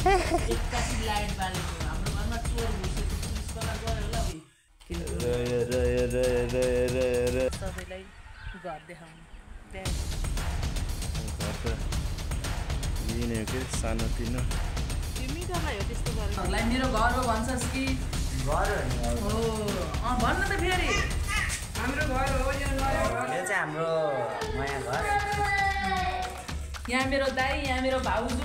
सानो तिनो मेरो घर हो भन्छस् कि भन्न त फेरि हाम्रो घर हो यो चाहिँ हाम्रो नयाँ घर यहाँ मेरो दाइ यहाँ मेरो भाउजू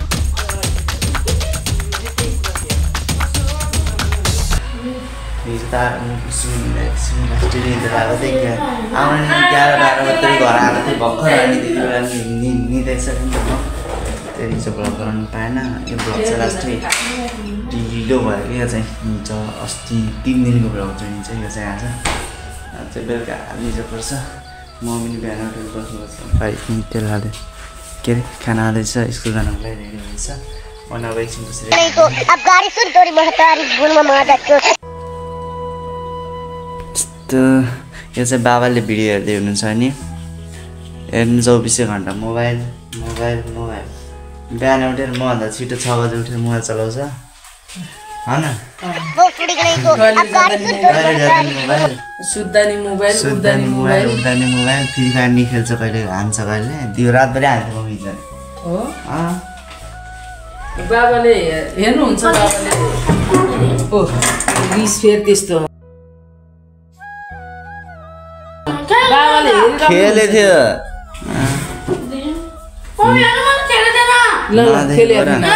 ब्लग गराउनु पाएन यो ब्लग चाहिँ लास्टै ढिलो भयो कि यो चाहिँ हुन्छ अस्ति 3 दिनको ब्लग चाहिँ हुन्छ यो चाहिँ आज चाहिँ बेलुका हाल्नु पर्छ मम्मी नि बिहान उठेर बस्नुपर्छ भाइ तेल हाल्दै के अरे खाना हाल्दैछ स्कुल जानको लागि रेडी हुँदैछ म अब एकछिन बसेर यस्तो यो चाहिँ बाबाले भिडियो हेर्दै हुनुहुन्छ नि हेर्नु 24 घन्टा मोबाइल बिहान उठेर मभन्दा छिटो 6 बजे उठेर मोबाइल चलाउँछ हैन सुत्दानी मोबाइल फ्री फायर नि खेल्छ कहिले हान्छ कहिले दियो रातभरि हान्छ मम्मी चाहिँ हो बाबाले हेर्नुहुन्छ बाबाले ओ रिस फेर त्यस्तो बाबाले खेले थियो ल खेले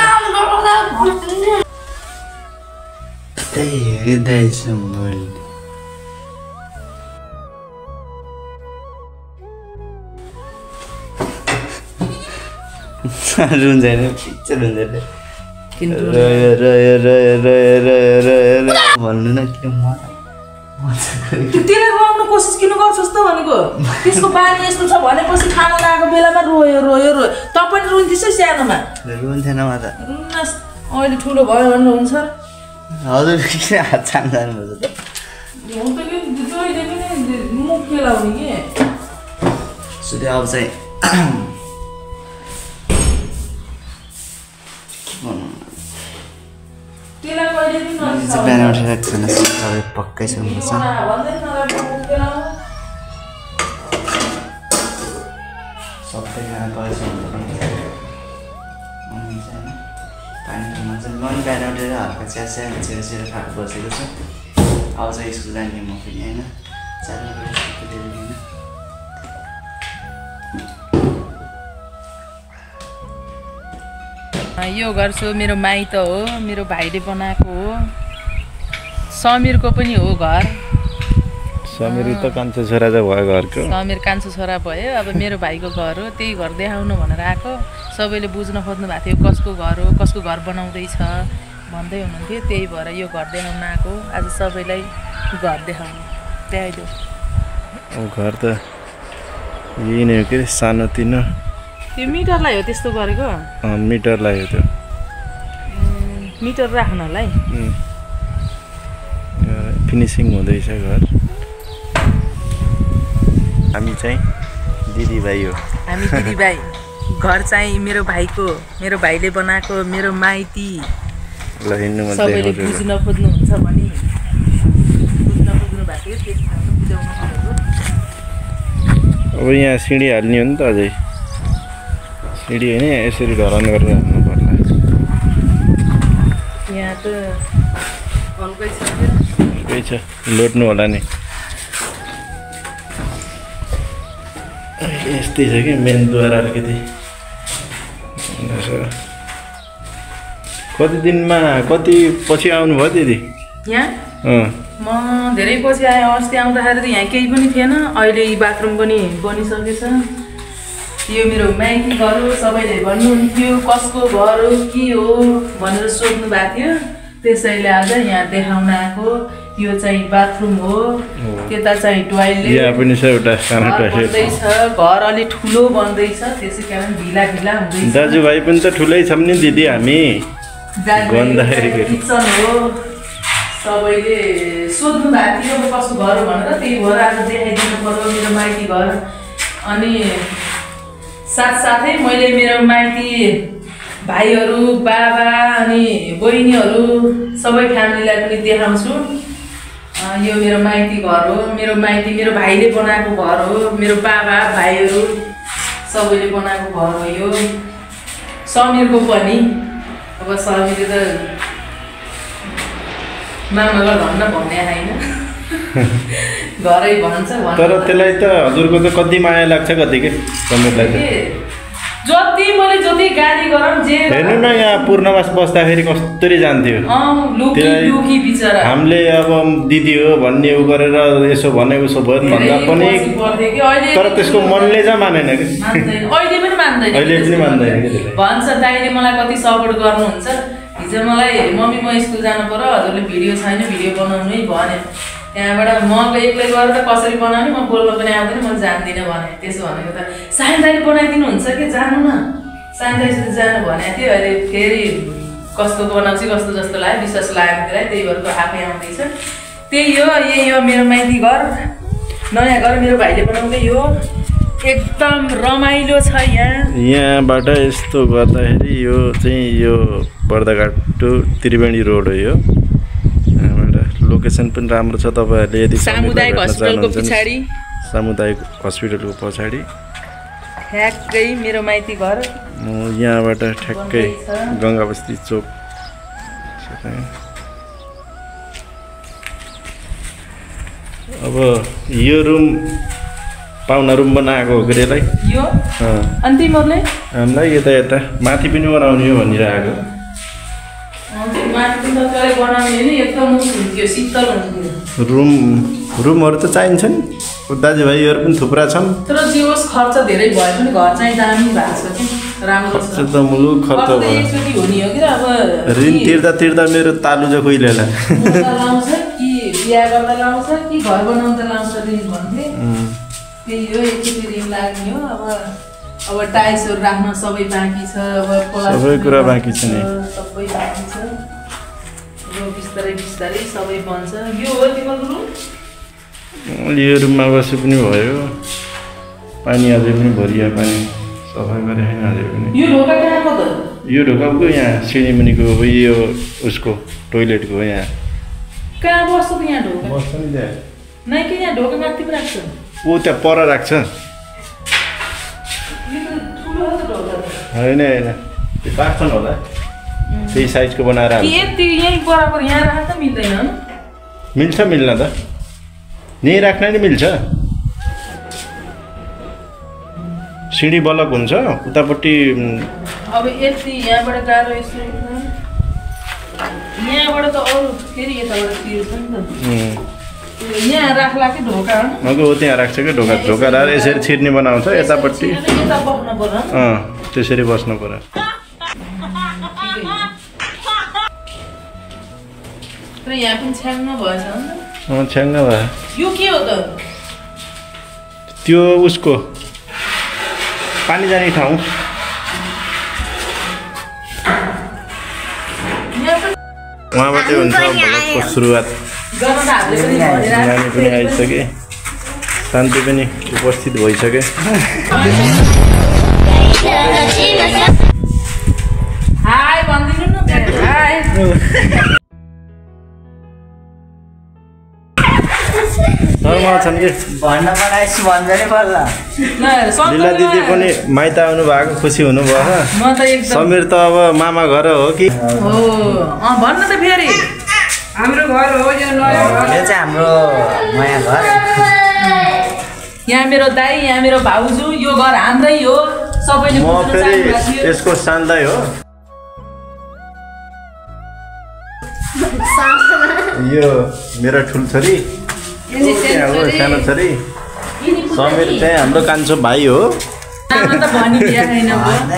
रुन्छ नि पिक्चर हुन्छ भन्नु न के त्यसलाई रुवाउनु कोसिस किन गर्छस् त भनेको त्यसको बानी यस्तो छ भनेपछि खाना लागेको बेलामा रोयो त पनि रुन्थिस् सानोमा रुन्थेन म त अहिले ठुलो भयो भन्नु हुन्छ हजुर किन हात छान जानुभएको त मुख खेलाउने कि सुधे अब चाहिँ बिहान उठेर खाना सबै पक्कै सक्नुपर्छ सबै खाना पानी पनि बिहान उठेर हल्का चिया छेर खाएको बसेको छु अब चाहिँ स्कुल जाने म पनि होइन यो घर सो मेरो माइत हो मेरो भाइले बनाएको हो समीरको पनि हो घर समीर त कान्छो छोरा चाहिँ भयो घरको समीर कान्छो छोरा भयो अब मेरो भाइको घर हो त्यही घर देखाउनु भनेर आएको सबैले बुझ्न खोज्नु भएको थियो कसको घर हो कसको घर बनाउँदैछ भन्दै हुनुहुन्थ्यो त्यही भएर यो घर देखाउन आएको आज सबैलाई घर देखाउनु देखाइदेऊ घर त यही नै हो कि सानो तिनो त्यो मिटरलाई हो त्यस्तो गरेको मिटरलाई हो त्यो मिटर राख्नलाई फिनिसिङ हुँदैछ घर हामी चाहिँ दिदीभाइ हो हामी दिदीभाइ घर चाहिँ मेरो भाइको मेरो भाइले बनाएको मेरो माइती ल हिँड्नु मन सबैले बुझ्न खोज्नुहुन्छ भने बुझ्न खोज्नु भएको थियो त्यस ठाउँमा बुझाउन खोजेको अब यहाँ सिँढी हाल्ने हो नि त अझै सिँढी होइन यसरी ढलान गरेर हाल्नु पर्ला यहाँ त हल्कै छ हल्कै छ लोट्नु होला नि यस्तै छ कि मेन द्वार अलिकति कति दिनमा कति पछि आउनुभयो दिदी यहाँ म धेरै पछि आएँ अस्ति आउँदाखेरि त यहाँ केही पनि थिएन अहिले बाथरुम पनि बनिसकेछ यो मेरो माइती घर हो सबैले भन्नुहुन्थ्यो कसको घर हो के हो भनेर सोध्नु भएको थियो त्यसैले आज यहाँ देखाउन आएको यो चाहिँ बाथरुम हो त्यता चाहिँ टोयलेट यहाँ पनि छ एउटा सानो टोयलेट बन्दैछ घर अलि ठुलो बन्दैछ त्यसै कारण ढिला हुँदैछ दाजुभाइ पनि त ठुलै छौँ नि दिदी हामी किचन हो सबैले सोध्नु भएको थियो कसको घर हो भनेर त्यही भएर आज देखाइदिनु पर्यो मेरो माइती घर अनि साथसाथै मैले मेरो माइती भाइहरू बाबा अनि बहिनीहरू सबै फ्यामिलीलाई पनि देखाउँछु। यो मेरो माइती घर हो, मेरो भाइले बनाएको घर हो, मेरो बाबा भाइहरू सबैले बनाएको घर हो यो। समीरको पनि अब समीरले त मामालाई धन्न भन्ने आएन घरै भन्छ। तर त्यसलाई त हजुरको त कति माया लाग्छ कति के समीरलाई त जति मैले जति गाली गरौँ जे हेर्नु न यहाँ पूर्णवास बस्दाखेरि कस्तरी जान्थ्यो हामीले अब दिदी हो भन्ने उ गरेर यसो भने उसो भयो भन्दा पनि तर त्यसको मनले चाहिँ मानेन कि अहिले पनि मान्दैन भन्छ दाइले मलाई कति सपोर्ट गर्नुहुन्छ। हिजो मलाई मम्मी म स्कुल जानु पर्यो हजुरले भिडियो छैन भिडियो बनाउनु है भने त्यहाँबाट म एक्लै गएर त कसरी बनाउने म बोल्न पनि आउँदैन म जान्दिनँ भने। त्यसो भनेको त साइन दाइले बनाइदिनु हुन्छ कि जानु न साइन दाइसित जानु भनेको थियो। अहिले फेरि कस्तो बनाउँछु कस्तो जस्तो लाग्यो विश्वास लागेको त्यसलाई त्यही भएर आफै आउँदैछ। त्यही हो यही हो मेरो माइती घर नयाँ घर मेरो भाइले बनाउँदै हो एकदम रमाइलो छ यहाँबाट यस्तो गर्दाखेरि यो चाहिँ यो बर्दाघाट टु त्रिवेणी रोड हो यो। लोकेसन पनि राम्रो छ तपाईहरुले यदि सामुदायिक हस्पिटलको पछाडी सामुदायिक हस्पिटलको पछाडी ठ्याक्कै मेरो माइती घर। यहाँबाट ठ्याक्कै गंगाबस्ती चोक। अब यो रुम पाहुना रुम बनाएको हो के यसलाई यो अन्तिमहरुले हामीलाई यता माथि पनि बनाउने हो भनिरहेको। रुमहरु त चाहिन्छ नि दाजुभाइहरु पनि थुप्रा छन् तर जे होस् खर्च धेरै भए पनि घर चाहिँ दामी भएको छ कि राम्रो छ। त मुलुक खर्च भयो एकचोटी हुने हो कि अब ऋण तिर्दा मेरो तालु जो कोइलेला लाउँछ कि बिहा गर्दा लाउँछ कि घर बनाउँदा लाउँछ ऋण भन्थे। त्यही हो एकचोटी ऋण लाग्ने हो। अब टाइल्सहरु राख्न सबै बाँकी छ अब सबै कुरा बाँकी छ नि सबै बाँकी छ। यो बिस्तारै सबै बन्छ। यो हो तिम्रो रुम यो रुममा बसे पनि भयो पानी अझै पनि भरिया पानी सफा गरे हैन अझै पनि। यो ढोका कहाँको त यो ढोकाको यहाँ सिडीमुनिको यो उसको टोयलेटको यहाँ कहाँ बस्छ त यहाँ ढोका बस्छ नि त्यहाँ नै कि यहाँ ढोका माथि पनि राख्छ ओ त्यहाँ पर राख्छ हैन त्यो पाक्छन् होला त्यही साइजको बनाएर यति यही बराबर यहाँ राख्दा त मिल्दैन मिल्न त यही राख्न नि मिल्छ। सिडी बलक हुन्छ उतापट्टि अब यति यहाँबाट गाह्रो यसो यहाँबाट त अरू फेरि यताबाट तिर्छ नि त यहाँ राख्ला कि ढोका हो त्यहाँ राख्छ कि ढोका राखेर यसरी छिर्ने बनाउँछ यतापट्टि त्यसरी बस्नु पर्यो। यहाँ पनि छ्याङ्ग भएछ छ्याङ्ग भयो। यो के हो त त्यो उसको पानी जाने ठाउँ वहाँबाट हुन्छ भ्लगको सुरुवात। नानी पनि आइसके शान्ति पनि उपस्थित भइसके। हाय भन्दिनु न हाय छन् कि भन्न बनाइस भन्दै पर्ला। लीला दिदी पनि माइत आउनु भएको खुसी हुनुभयो। म त एकदम समीर त अब मामा घर हो कि हो भन्न त फेरि हाम्रो घर हो यो नयाँ घर। यो चाहिँ हाम्रो नयाँ घर। यहाँ मेरो दाइ यहाँ मेरो भाउजू यो घर हाम्रै हो सबैले म फेरि यसको सान्दै हो। यो मेरो ठुलो छोरी सानो छोरी समीर चाहिँ हाम्रो कान्छो भाइ हो। मामा त भनी बिहा छैन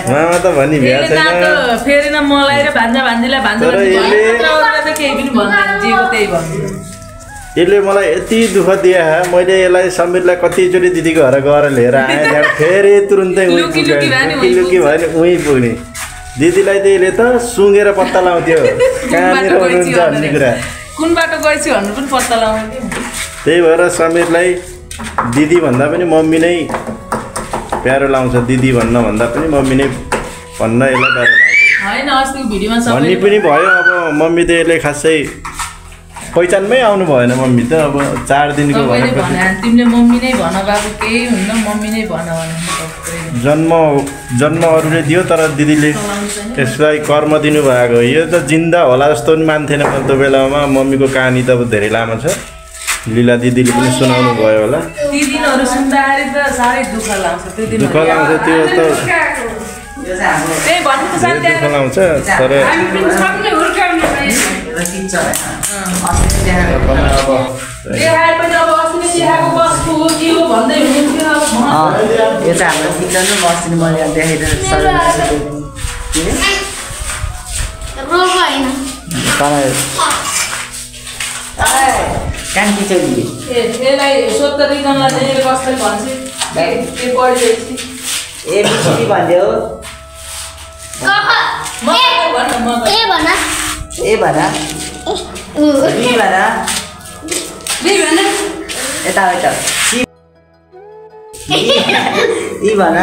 फेरि न मलाई र भान्जा भान्जीलाई केही पनि भन्दैन जेको त्यही भन्छु। यसले मलाई यति दुःख दिए मैले यसलाई समीरलाई कतिचोटि दिदीको घर गएर लिएर आएँ फेरि तुरुन्तै लुकी भयो नि उहीँ पुग्ने दिदीलाई त यसले त सुँगेर पत्ता लाउँथ्यो कहाँनिर हुनुहुन्छ भन्ने कुरा कुन बाटो गएछु भन्नु पनि पत्ता लाउँथ्यो। त्यही भएर समीरलाई दिदी भन्दा पनि मम्मी नै प्यारो लाउँछ। दिदी भन्न भन्दा पनि मम्मी नै भन्न यसलाई प्यारो लाउँछ। हैन अस्ति भिडियोमा भन्ने पनि भयो। अब मम्मी त यसले खासै पहिचानमै आउनु भएन मम्मी त। अब 4 दिनको तिमीले मम्मी नै भन बाबु केही हुन्न मम्मी नै भन जन्म अरूले दियो तर दिदीले यसलाई कर्म दिनुभएको। यो त जिन्दा होला जस्तो पनि मान्थेन मैले त्यो बेलामा। मम्मीको कहानी त अब धेरै लामो छ। लीला दिदीले पनि सुनाउनु भयो होला। ती दिनहरु सुन्दाखेरि त साह्रै दुःख लाग्छ। त्यो दिन दुःख लाग्छ त्यो त त्यही भन्नु त साथै दुःख लाग्छ तर हामी पनि सबले हुर्काउनु पर्छ। देखाए पनि अब अस्ति देखाएको बसको हो के हो भन्दै हुनुहुन्थ्यो। यो चाहिँ हाम्रो किचन हो। अस्ति मैले देखाइदिएर कान्छी छोरी यसलाई सोध्दा रिजनलाई चाहिँ कसले भन्छ के पढिरहेछ ए बिस्कुटी भन्दियो ए भन यता यता ई भन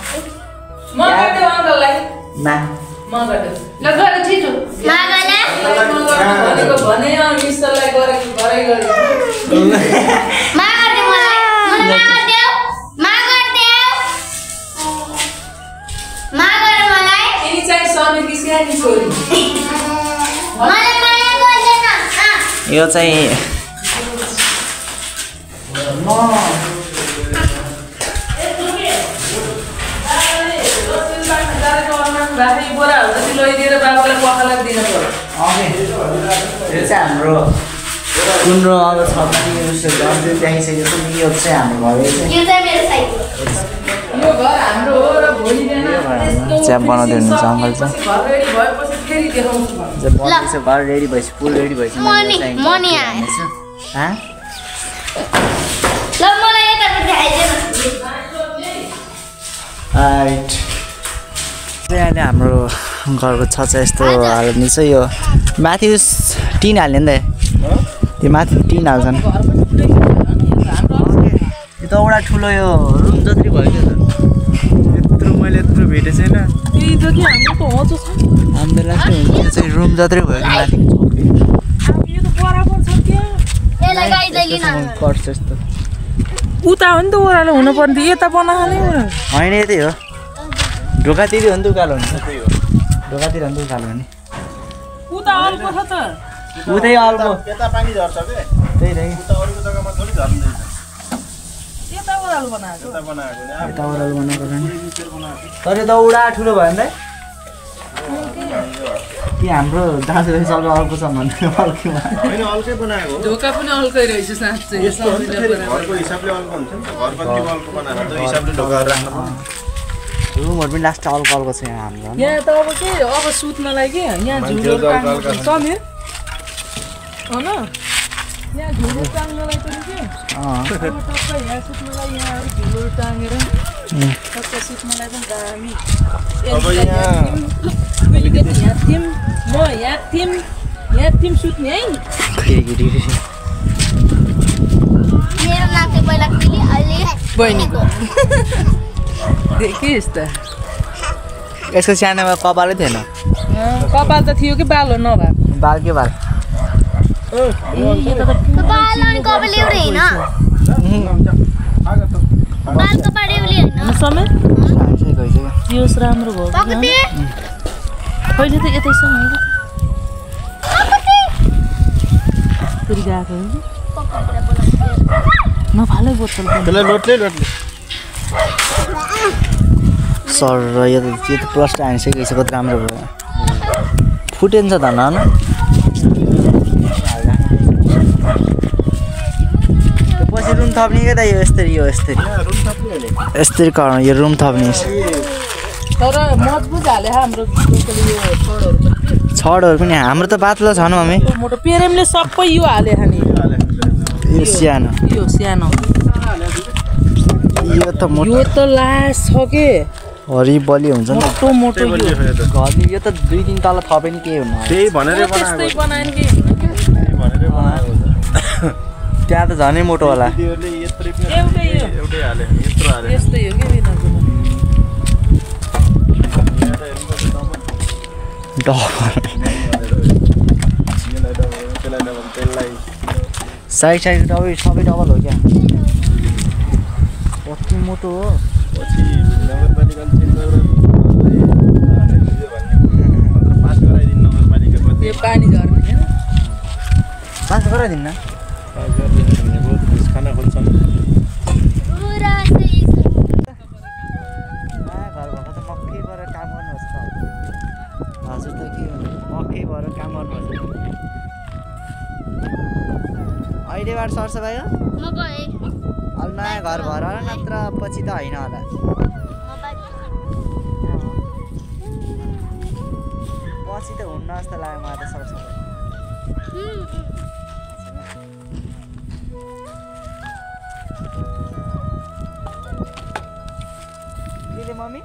यो चाहिँ हाम्रो कुन अब छ पनि देखाइसकेको यो चाहिँ हाम्रो घर चिया बनाउँदै हुनुहुन्छ अङ्कल चाहिँ घर रेडी भएपछि फुल रेडी भएपछि अहिले हाम्रो घरको छत चाहिँ यस्तो हाल्ने छ। यो माथि टिन हाल्ने नि त त्यो माथि टिन हाल्छन्। यो त एउटा ठुलो यो रुम जत्रै भयो क्या त यत्रो मैले यत्रो भेटेको छैन। हाम्रो लाग्छ यो चाहिँ रुम जत्रै भयो कि माथि यस्तो उता हो नि त ओह्रालो हुनुपर्ने यता बनाहाल्ने होइन यतै हो ढोकातिर हो नि त उकालो हुन्छ त्यही हो ढोकातिर हो नि त उकालो हुने उता अल्पो छ त उतै अल्पो यता पानी झर्छ के त्यही त उता अरूको जग्गामा थोरै झर्दैन। यता ओह्रालो बनाएको यता बनाएको नि यता ओह्रालो बनाएको तर त उडा ठुलो भयो नि कि हाम्रो दाजुले सबै अर्को छ भन्ने अर्कोमा होइन अल्कै बनाएको हो। ढोका पनि अल्कै रहेछ साँच्चै घरको हिसाबले अल्को हुन्छ नि त। घर कति अल्को बनाएर त्यो हिसाबले ढोकाहरू राख्नु पर्छ। रुमहरू पनि लास्ट अल्को छ यहाँ हाम्रो। यहाँ त अब के अब सुत्नलाई के यहाँ झुलो टाङ्नु समीर हो न यहाँ झुलो टाङ्नलाई पनि के टक्कै यहाँ सुत्नलाई यहाँ झुलो टाङ्गेर टक्कै सुत्नलाई पनि दामी अलिकति यहाँ थियौँ म यहाँ थियौँ सुत्ने है बहिनीको के यस्ता यसको सानोमा कपालै थिएन। कपाल त थियो कि बाल हो नभएको बाल के बाल पियोस् राम्रो भयो कहिले त यतैसँग गएको नफालै बोतल सर यो त प्लस्टर हानिसकेको छ कति राम्रो भयो फुटेन छ धन पछि रुम थप्ने क्या त यो यस्तरी यो रुम थप्ने तर मजबुत हाले हाम्रो छडहरू पनि हाम्रो त पातलो छ न मम्मी मोटो पेरेमले सबै यो हाले खाने यो सानो यो त मोटो यो त लास छ के हरिबली हुन्छ नि मोटो यो त 2 दिन तल थपे नि के हुन्न त्यही भनेर त्यहाँ त झनै मोटो होला एउटै हाले यत्रो हाले यस्तै हो के साइड सबै डबल हो क्या कति मोटो हो यो पानी झर्ने पास गराइदिन्न खाना खोज्छन् घरमा त मक्कै भएर काम गर्नुहोस् त हजुर त के मक्कै भएर काम गर्नुहोस् अहिलेबाट सर्छ भाइ अब नयाँ घर भएर नत्र पछि त होइन होला पछि त हुन्न जस्तो लाग्यो मलाई त सर्छ के मम्मी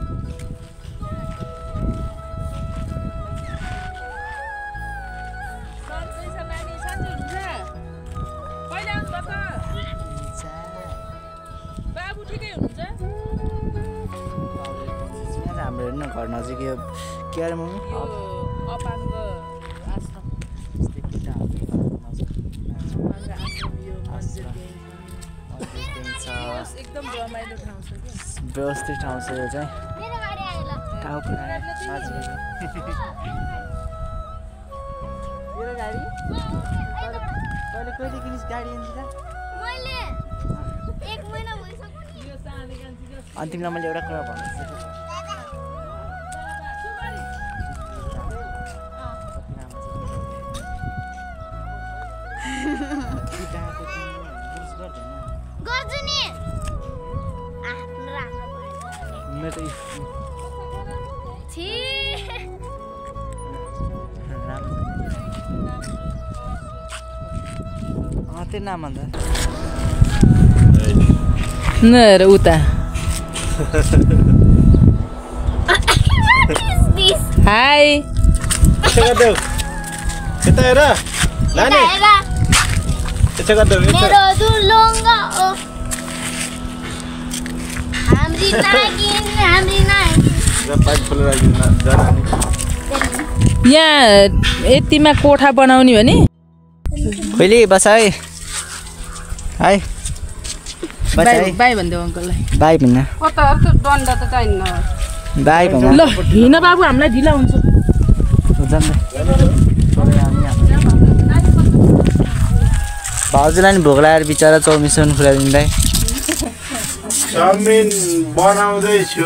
हाम्रो हेर्नु घर नजिक यो के अरे मम्मी एकदम रमाइलो ठाउँ छ कि व्यवस्थित ठाउँ छ यो चाहिँ टाउको गाडी कहिले किनिस् गाडी अनि तिमीलाई मैले एउटा कुरा भन्छु त्यो नाम अन्त न उता हाई यता हेर नानी यता गर्दै मेरो दुलोंगा ओ हाम्री नागिन पाइप खोलेर जाने यहाँ यतिमा कोठा बनाउने हो नि खोइली बस है हाई बाई भन्दै अङ्कललाई बाई भन्न दण्ड त चाहिन्न बाई भन्न ल हिँड बाबु हामीलाई ढिला हुन्छ भाउजूलाई नि भोक लागेर बिचरा चौमिन खुलाइदिँदै चाउमिन बनाउँदैछु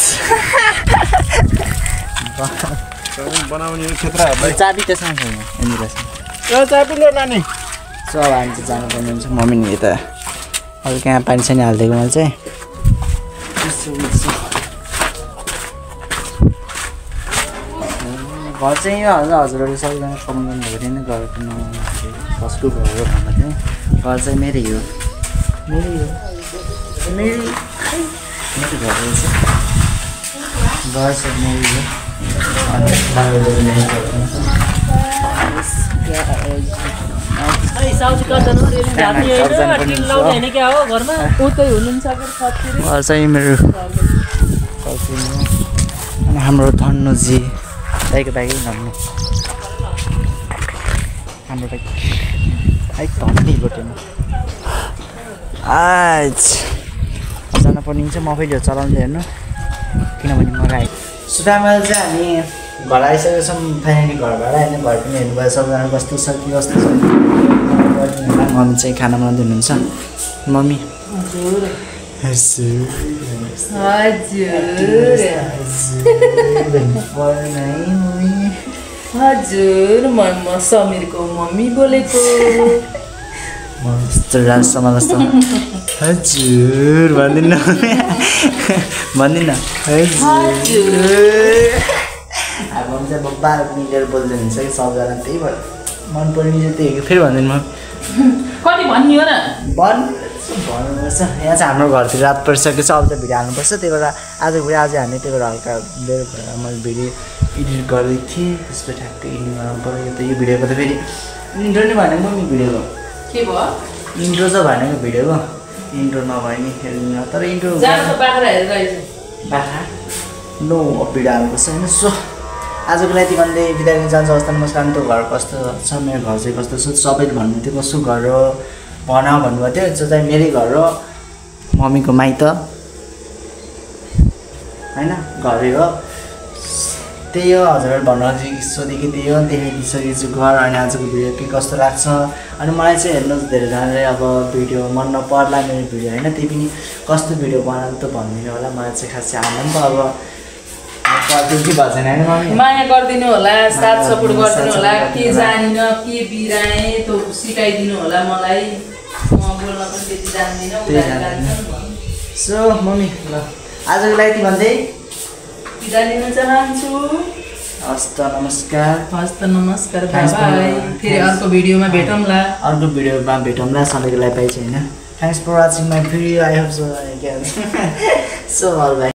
बनाउने क्षेत्र चाबी त्यसमा छैन चाबी लो नानी सो अब हामी चाहिँ जानुपर्ने हुन्छ मम्मी नि यता अलिक यहाँ पानी सानी हालिदिएको मैले चाहिँ घर चाहिँ यो हजुरहरूले सबैजना कमेन्ट गर्नुभएको थियो नि घरको कसको घर हो भन्दा चाहिँ घर चाहिँ मेरै हो मेरै हो मेरो घर रहेछ घर चाहिँ मेरै हो घर चाहिँ मेरो अनि हाम्रो धन्नुजी दाइको धन्नु हाम्रो दाइ धन्नी भोटेमा आज जान पर्ने हुन्छ म फेरि चलाउँदै हेर्नु किनभने मलाई सुतामाल चाहिँ हामी घर आइसकेको छौँ फाइनली घरबाट होइन घर पनि हेर्नुभयो सबैजना कस्तो छ के कस्तो छ मम्मी चाहिँ खाना बनाउँदै हुनुहुन्छ मम्मी हजुर म समीरको मम्मी बोलेको राजसम्म जस्तो हजुर भन्दिनँ भन्दिनँ हजुर अब चाहिँ बब्बा मिलेर बोल्दै हुन्छ कि सबजना त्यही भएर मन पर्ने चाहिँ त्यही हो फेरि भन्दिनँ म कति भन्ने हो र भन्नुपर्छ यहाँ चाहिँ हाम्रो घरतिर रात परिसकेको छ अब चाहिँ भिडियो हाल्नुपर्छ त्यही भएर आजको भिडियो आज हाल्ने त्यही भएर हल्का बेलुका मैले भिडियो एडिट गर्दै थिएँ त्यसपछि ठ्याक्कै एडिट गर्नु पऱ्यो यो त यो भिडियोको त फेरि इन्ट्रो नै भनेको मम्मी भिडियोको के भयो इन्ट्रो चाहिँ भनेको भिडियोको इन्ट्रो नभए नि हेर्नु तर इन्ट्रो बाख्रा नो भिडियो हाल्नुपर्छ होइन सो आजको लागि भन्दै बिदा दिन जान्छ। हस्त नमस्कार। त्यो घर कस्तो छ, मेरो घर चाहिँ कस्तो छ, सबैले भन्नु थियो कस्तो घर हो भन भन्नुभएको थियो। जो चाहिँ मेरै घर हो, मम्मीको माइत होइन, घरै हो। त्यही हो हजुरहरू भन्नु सोधेको त्यही हो, देखाइदिइसकेको छु घर। अनि आजको भिडियो के कस्तो लाग्छ, अनि मलाई चाहिँ हेर्नुहोस् धेरैजनाले अब भिडियो मन नपर्ला मेरो भिडियो होइन, त्यही पनि कस्तो भिडियो बनाउनु त भनिदिनु होला। मलाई चाहिँ खासै आनन्द अब गरिदिनु भएको छैन होइन मम्मी, माया गरिदिनु होला, साथ सपोर्ट गरिदिनु होला। के जानिनँ के बिराएँ त्यो सिकाइदिनु होला मलाई, म बोल्न पनि त्यति जान्दिनँ। सो मम्मी ल आजको लागि भन्दै बिदा लिन चाहन्छु। हस्त नमस्कार। हस्त नमस्कार, बाई। फेरि अर्को भिडियोमा भेटौँला, अर्को भिडियोमा भेटौँला सधैँको लागि पाइन्छ होइन। Thanks for watching my video. I hope so so all by.